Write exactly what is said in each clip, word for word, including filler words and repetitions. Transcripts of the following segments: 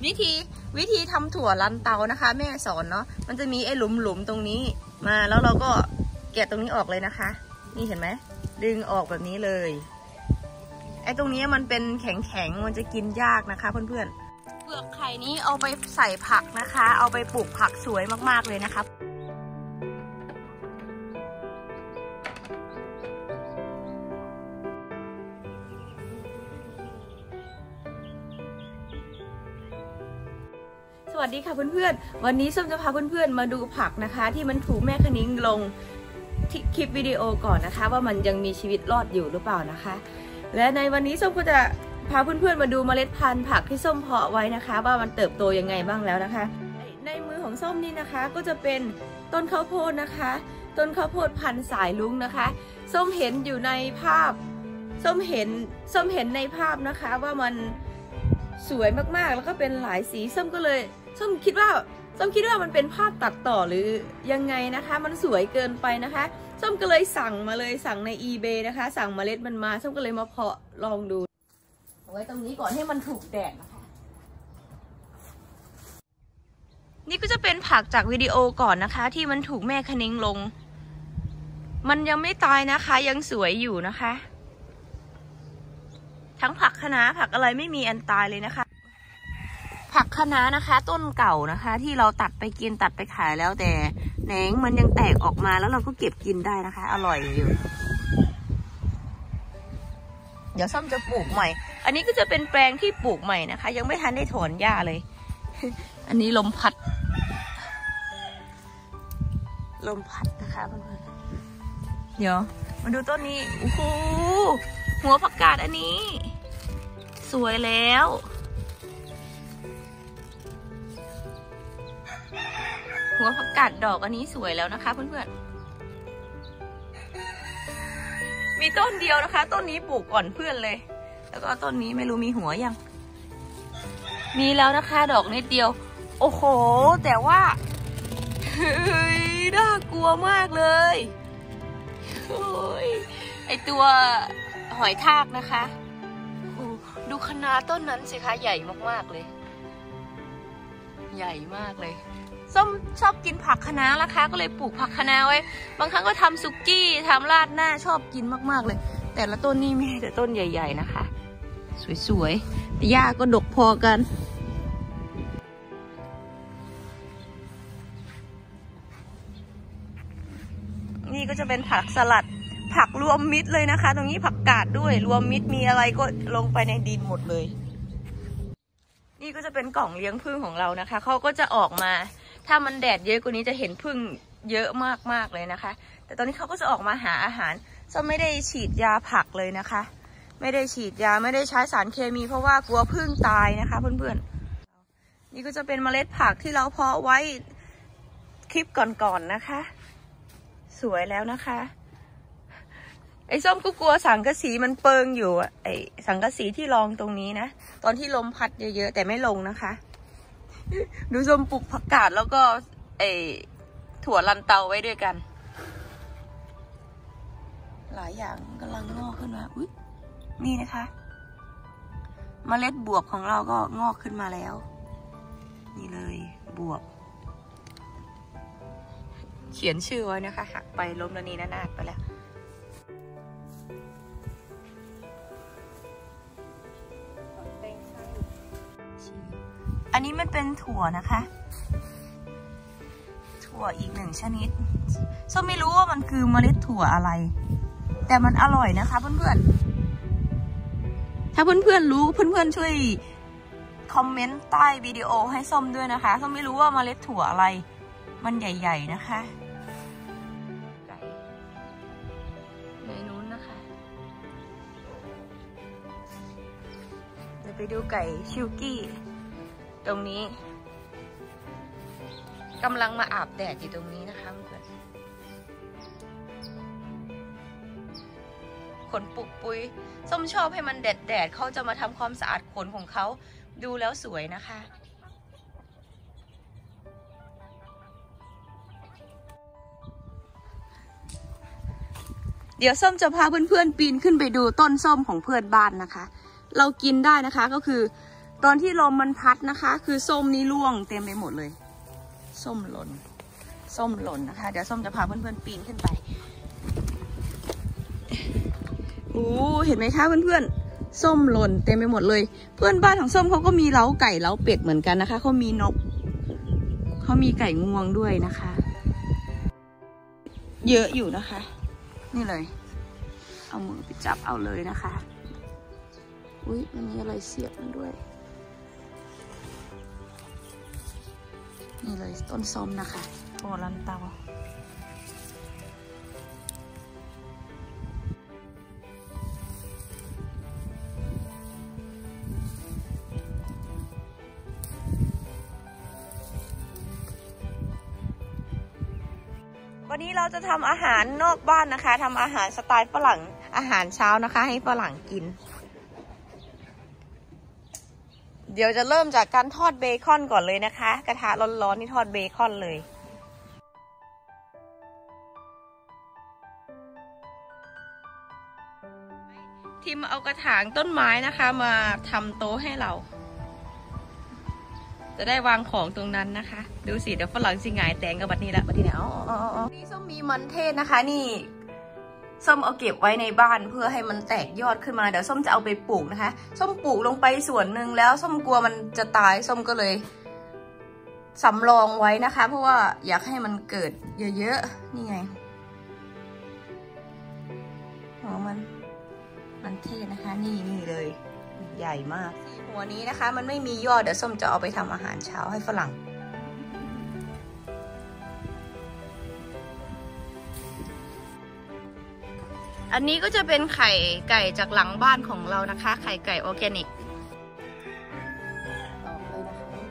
วิธีวิธีทำถั่วลันเตานะคะแม่สอนเนาะมันจะมีไอ้หลุมๆตรงนี้มาแล้วเราก็แกะตรงนี้ออกเลยนะคะนี่เห็นไหมดึงออกแบบนี้เลยไอ้ตรงนี้มันเป็นแข็งๆมันจะกินยากนะคะเพื่อนๆเปลือกไข่นี้เอาไปใส่ผักนะคะเอาไปปลูกผักสวยมากๆเลยนะคะสวัสดีค่ะเพื่อนๆวันนี้ส้มจะพาเพื่อนๆมาดูผักนะคะที่มันถูกแม่คณิ้งลงคลิปวิดีโอก่อนนะคะว่ามันยังมีชีวิตรอดอยู่หรือเปล่านะคะและในวันนี้ส้มก็จะพาเพื่อนๆมาดูเมล็ดพันธุ์ผักที่ส้มเพาะไว้นะคะว่ามันเติบโตยังไงบ้างแล้วนะคะในมือของส้มนี่นะคะก็จะเป็นต้นข้าวโพดนะคะต้นข้าวโพดพันธุ์สายลุงนะคะส้มเห็นอยู่ในภาพส้มเห็นส้มเห็นในภาพนะคะว่ามันสวยมากๆแล้วก็เป็นหลายสีส้มก็เลยส้มคิดว่าส้มคิดว่ามันเป็นภาพตัดต่อหรือยังไงนะคะมันสวยเกินไปนะคะส้มก็เลยสั่งมาเลยสั่งใน อีเบย์ นะคะสั่งเมล็ดมันมาส้มก็เลยมาเพาะลองดูเอาไว้ตรงนี้ก่อนให้มันถูกแดดนะคะนี่ก็จะเป็นผักจากวิดีโอก่อนนะคะที่มันถูกแม่คณิ้งลงมันยังไม่ตายนะคะยังสวยอยู่นะคะทั้งผักคะน้าผักอะไรไม่มีอันตายเลยนะคะผักคะน้านะคะต้นเก่านะคะที่เราตัดไปกินตัดไปขายแล้วแต่แหนงมันยังแตกออกมาแล้วเราก็เก็บกินได้นะคะอร่อยอยู่เดี๋ยวส้มจะปลูกใหม่อันนี้ก็จะเป็นแปลงที่ปลูกใหม่นะคะยังไม่ทันได้ถอนหญ้าเลย อันนี้ลมพัดลมพัดนะคะเพื่อนๆเดี๋ยวมาดูต้นนี้โอ้โหหัวผักกาดอันนี้สวยแล้วหัวผักกาดดอกอันนี้สวยแล้วนะคะเพื่อนๆมีต้นเดียวนะคะต้นนี้ปลูกก่อนเพื่อนเลยแล้วก็ต้นนี้ไม่รู้มีหัวยังมีแล้วนะคะดอกนิดเดียวโอ้โหแต่ว่าเฮ้ยน่ากลัวมากเลยโอ้ยไอตัวหอยทากนะคะดูคะน้าต้นนั้นสิคะใหญ่มากๆเลยใหญ่มากเลยส้มชอบกินผักคะน้านะคะก็เลยปลูกผักคะน้าไว้บางครั้งก็ทำซุกี้ทำราดหน้าชอบกินมากๆเลยแต่ละต้นนี่มีแต่ต้นใหญ่ๆนะคะสวยๆหญ้าก็ดกพอกันนี่ก็จะเป็นผักสลัดผักรวมมิตรเลยนะคะตรงนี้ผักกาดด้วยรวมมิตรมีอะไรก็ลงไปในดินหมดเลยนี่ก็จะเป็นกล่องเลี้ยงผึ้งของเรานะคะเขาก็จะออกมาถ้ามันแดดเยอะกว่านี้จะเห็นผึ้งเยอะมากๆเลยนะคะแต่ตอนนี้เขาก็จะออกมาหาอาหารส้มไม่ได้ฉีดยาผักเลยนะคะไม่ได้ฉีดยาไม่ได้ใช้สารเคมีเพราะว่ากลัวผึ้งตายนะคะเพื่อนๆนี่ก็จะเป็นเมล็ดผักที่เราเพาะไว้คลิปก่อนๆนะคะสวยแล้วนะคะไอ้ส้มก็กลัวสังกะสีมันเปิงอยู่ไอ้สังกะสีที่รองตรงนี้นะตอนที่ลมพัดเยอะๆแต่ไม่ลงนะคะดูส้มปลูกผักกาดแล้วก็ไอ้ถั่วลันเตาไว้ด้วยกันหลายอย่างกำลังงอกขึ้นมาอุ๊ยนี่นะคะเมล็ดบวบของเราก็งอกขึ้นมาแล้วนี่เลยบวบเขียนชื่อไว้นะคะหักไปล้มแล้วนี่นาดไปแล้วอันนี้มันเป็นถั่วนะคะถั่วอีกหนึ่งชนิดส้มไม่รู้ว่ามันคือเมล็ดถั่วอะไรแต่มันอร่อยนะคะเพื่อนๆถ้าเพื่อนๆรู้เพื่อนๆช่วยคอมเมนต์ใต้วิดีโอให้ส้มด้วยนะคะส้มไม่รู้ว่าเมล็ดถั่วอะไรมันใหญ่ๆนะคะไก่ในนู้นนะคะเดี๋ยวไปดูไก่ชิวกี้ตรงนี้กำลังมาอาบแดดอยู่ตรงนี้นะคะเพื่อนขนปุกปุยส้มชอบให้มันแดดแดดเขาจะมาทำความสะอาดขนของเขาดูแล้วสวยนะคะเดี๋ยวส้มจะพาเพื่อนๆปีนขึ้นไปดูต้นส้มของเพื่อนบ้านนะคะเรากินได้นะคะก็คือตอนที่ลมมันพัดนะคะ คือส้มนี่ร่วงเต็มไปหมดเลยส้มหล่นส้มหล่นนะคะเดี๋ยวส้มจะพาเพื่อนๆปีนขึ้นไปโอ้เห็นไหมคะเพื่อนๆส้มหล่นเต็มไปหมดเลยเพื่อนบ้านของส้มเขาก็มีเล้าไก่เล้าเป็ดเหมือนกันนะคะเขามีนกเขามีไก่งวงด้วยนะคะเยอะอยู่นะคะนี่เลยเอามือไปจับเอาเลยนะคะอุ๊ยมันมีอะไรเสียบมันด้วยนี่เลยต้นส้มนะคะโอ้ลันเตาวันนี้เราจะทำอาหารนอกบ้านนะคะทำอาหารสไตล์ฝรั่งอาหารเช้านะคะให้ฝรั่งกินเดี๋ยวจะเริ่มจากการทอดเบคอนก่อนเลยนะคะกระทะร้อนๆนี่ทอดเบคอนเลยทิมเอากระถางต้นไม้นะคะมาทำโต๊ะให้เราจะได้วางของตรงนั้นนะคะดูสิเดี๋ยวฝรั่งสิงายแตงกับบัดนี้ละบัดนี้เนี่ยอ๋ออ๋ออ๋อนี่ส้มมีมันเทศนะคะนี่ส้มเอาเก็บไว้ในบ้านเพื่อให้มันแตกยอดขึ้นมาเดี๋ยวส้มจะเอาไปปลูกนะคะส้มปลูกลงไปส่วนหนึ่งแล้วส้มกลัวมันจะตายส้มก็เลยสำรองไว้นะคะเพราะว่าอยากให้มันเกิดเยอะๆนี่ไงหัวมันมันเทศนะคะนี่นี่เลยใหญ่มากหัวนี้นะคะมันไม่มียอดเดี๋ยวส้มจะเอาไปทำอาหารเช้าให้ฝรั่งอันนี้ก็จะเป็นไข่ไก่จากหลังบ้านของเรานะคะไข่ไก่ออร์แกนิกออกเลย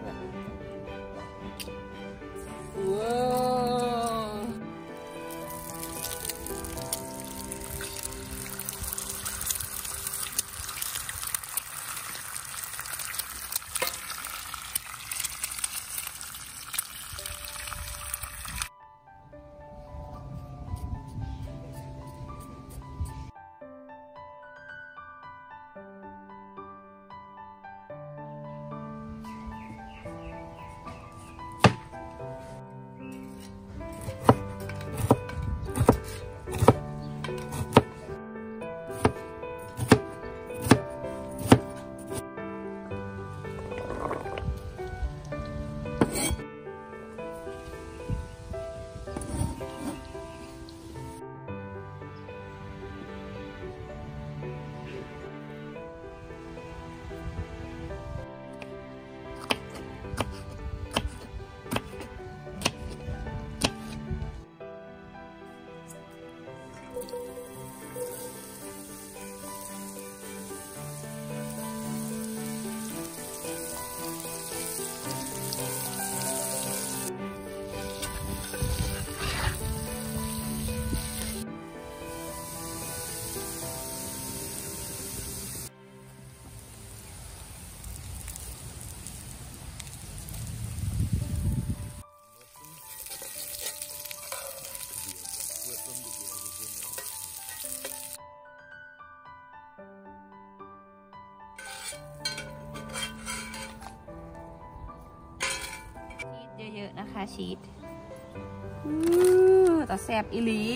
นะคะว้เยอะๆนะคะชีสแต่แซ่บอีหลี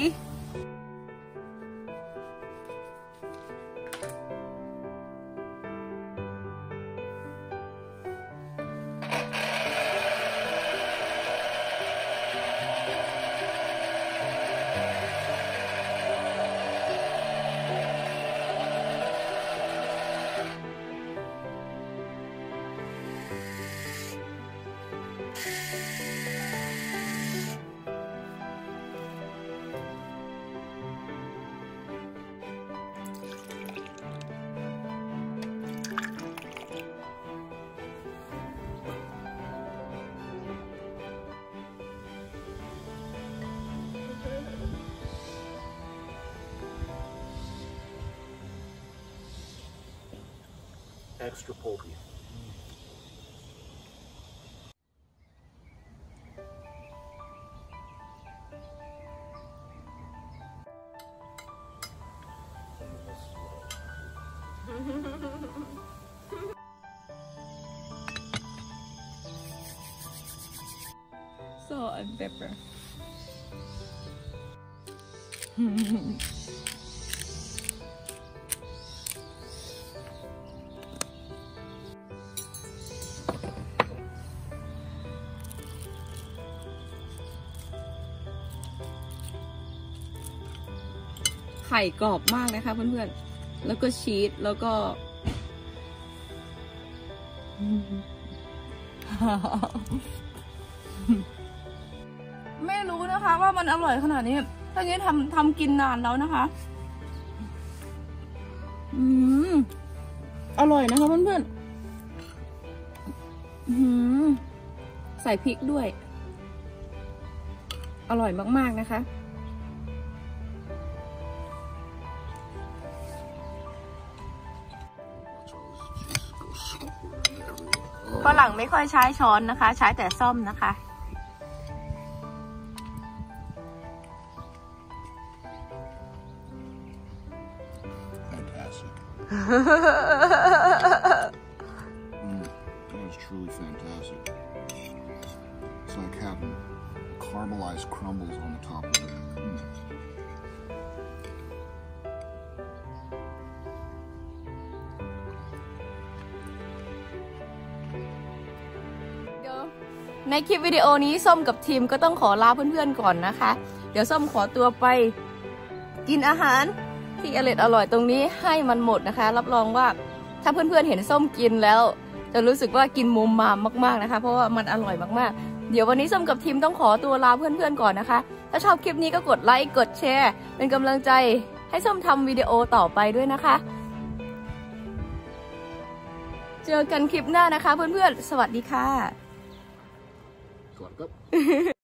extra pulpy. salt and pepper ไข่กรอบมากนะคะเพื่อนๆแล้วก็ชีสแล้วก็ ไม่รู้นะคะว่ามันอร่อยขนาดนี้ถ้างี้ทำทำกินนานแล้วนะคะอืมอร่อยนะคะเพื่อนๆอืมใส่พริกด้วยอร่อยมากๆนะคะฝรั่งไม่ค่อยใช้ช้อนนะคะใช้แต่ซ่อมนะคะ Fantastic. mm, that was truly fantastic. It's like having caramelized crumbles on the top of it. Mm. ในคลิปวิดีโอนี้ส้มกับทีมก็ต้องขอลาเพื่อนๆก่อนนะคะเดี๋ยวส้มขอตัวไปกินอาหารที่อร่อยอร่อยตรงนี้ให้มันหมดนะคะรับรองว่าถ้าเพื่อนๆเห็นส้มกินแล้วจะรู้สึกว่ากินมุมมามมากๆนะคะเพราะว่ามันอร่อยมากๆเดี๋ยววันนี้ส้มกับทีมต้องขอตัวลาเพื่อนๆก่อนนะคะถ้าชอบคลิปนี้ก็กดไลค์กดแชร์เป็นกำลังใจให้ส้มทำวิดีโอต่อไปด้วยนะคะเจอกันคลิปหน้านะคะเพื่อนๆสวัสดีค่ะ Go on, go.